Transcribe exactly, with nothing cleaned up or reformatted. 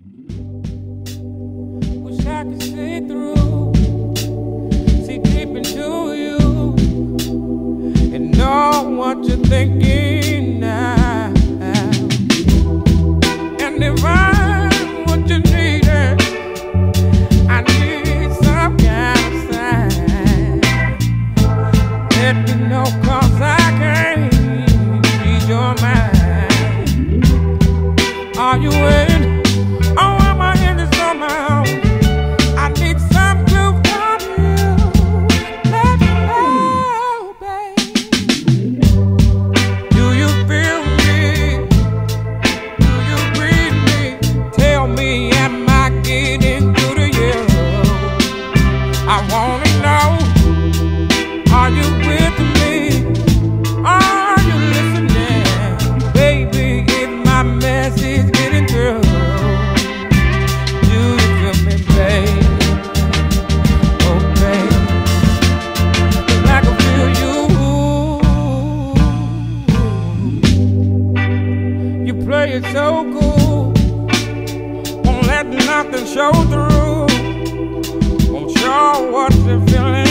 Wish I could see through, see deep into you, and know what you're thinking now. And if I'm what you needed, I need some kind of sign. Let me know, 'cause I can't read your mind. Are you in? Oh, am I in this on my own? I need some clue from you. Let me know, babe. Do you feel me? Do you breathe me? Tell me, am I getting through to you? I wanna know, are you with me? Are you listening? Baby, is my message getting through? Do you feel me, babe? Oh, babe, 'cause I can feel you. You play it so cool, won't let nothing show through, won't show what you're feeling.